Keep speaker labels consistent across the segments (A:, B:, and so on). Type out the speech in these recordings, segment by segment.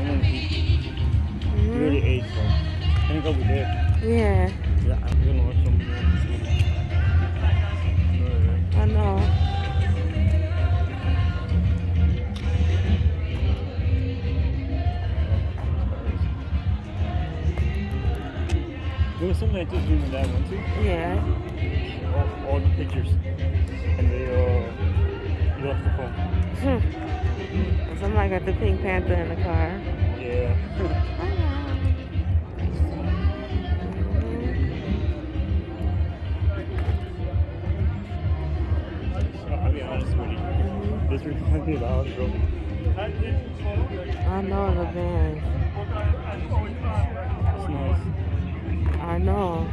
A: Really ate some. I think over there.
B: Yeah.
A: Yeah, I'm gonna watch some more.
B: I know.
A: There was something I just doing that one too.
B: Yeah.
A: All the pictures. And they left the phone.
B: Somebody got the Pink Panther in the car.
A: Yeah. I'll be honest with you. This reminds me of the house, bro.
B: I know the band.
A: It's nice.
B: I know.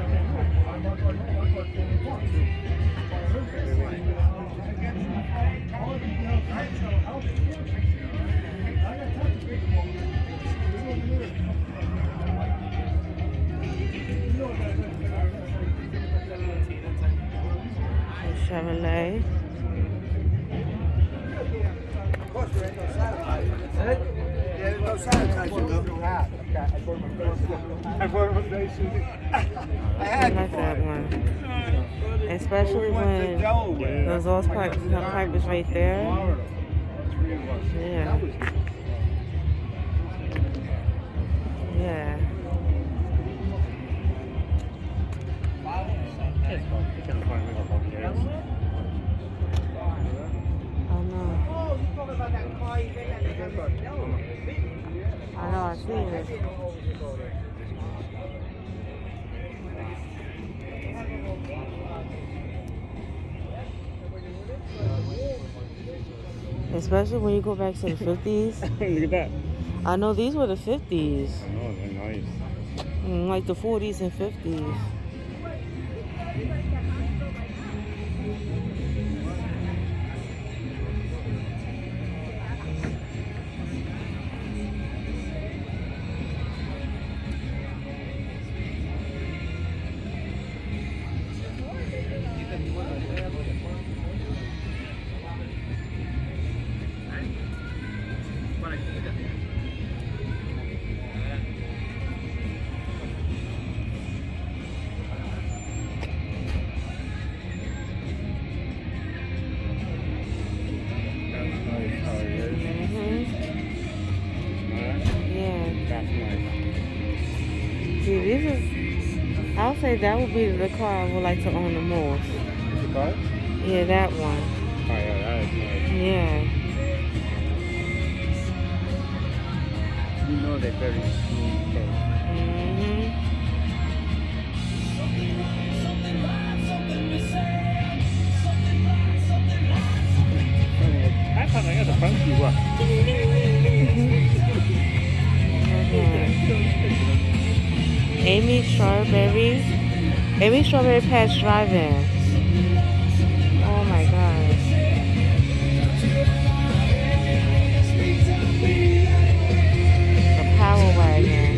B: 7-Lay. I like that one. Especially when those old pipe is right there. Yeah. Yeah. I know, I see it. Especially when you go back to the 50s.
A: Look at that.
B: I know these were the 50s.
A: I know, they're nice.
B: Like the 40s and 50s. I'll say that would be the car I would like to own the most.
A: The car?
B: Yeah, that one.
A: Oh yeah, that is nice.
B: Yeah.
A: You know they're very smooth cars. I thought I got the funky one.
B: Amy Strawberry Patch Drive-In. Oh my gosh. The Power Wagon.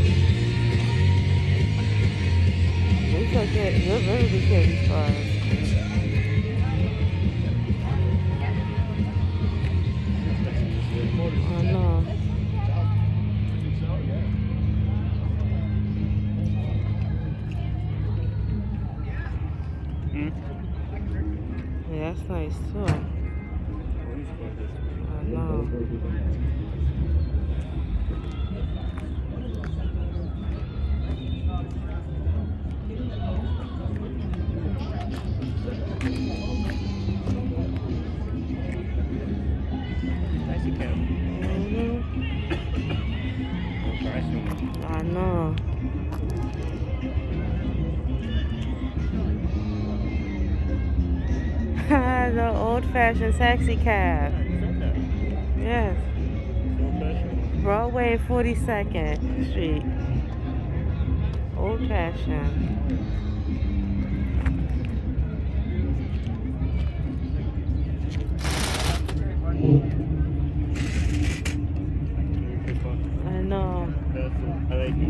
B: We could get, we'll really be getting these cars. I know. Yeah, that's nice too. I know. I know. The old-fashioned taxi cab. Yes. Broadway and 42nd Street. Old-fashioned. I know.
A: I like it.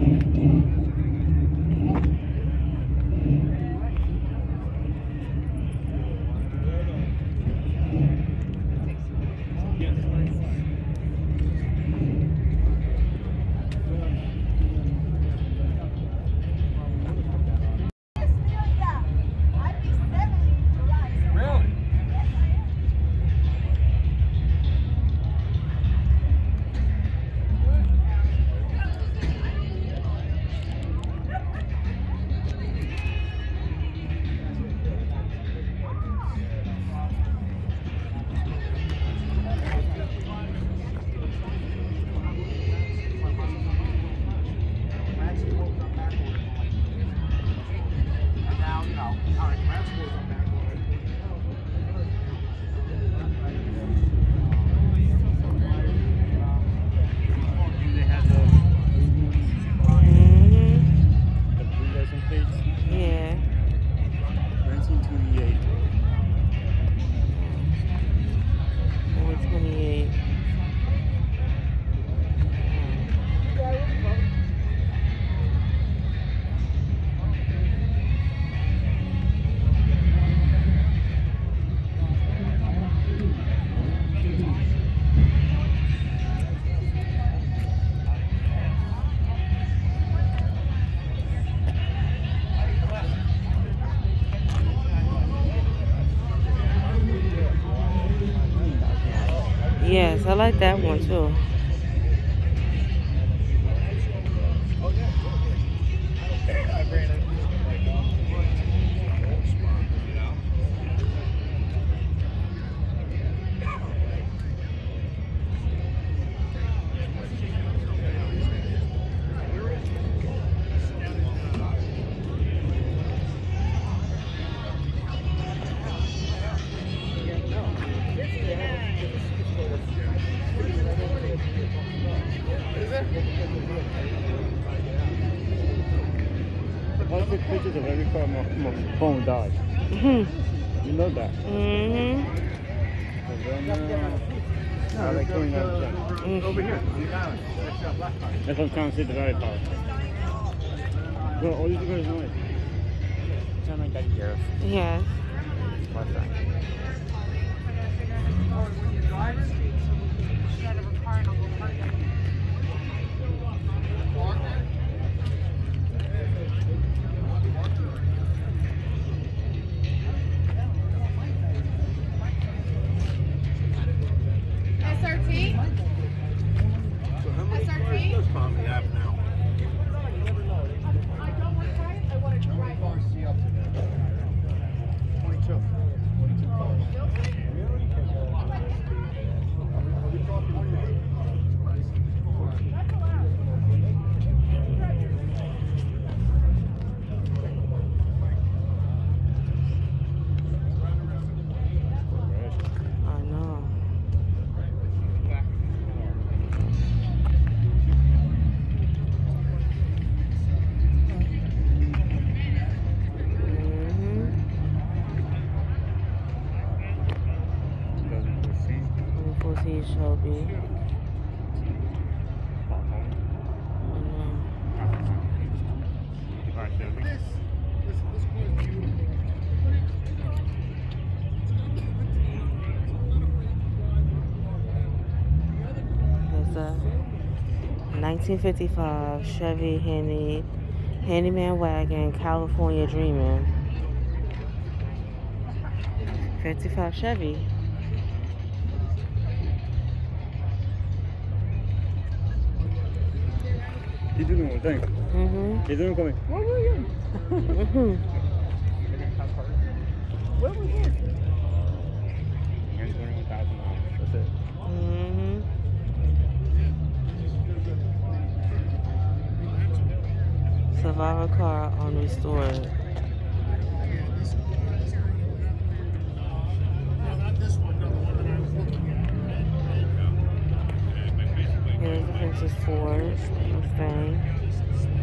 B: like that one too.
A: I took pictures of every car my phone died. You know that. I like 29%. Over here. That's what I'm trying to say, the very power. Well, all you guys know it. Sound like that girl.
B: Yes.
A: What's that?
B: Shelby. There's a 1955 Chevy Handyman wagon, California Dreamin'. 55 Chevy.
A: He's doing one thing. He's doing coming. Where were you? Where was it? $121,000. That's it.
B: Survivor car unrestored. Here's the Princess Ford Mustang.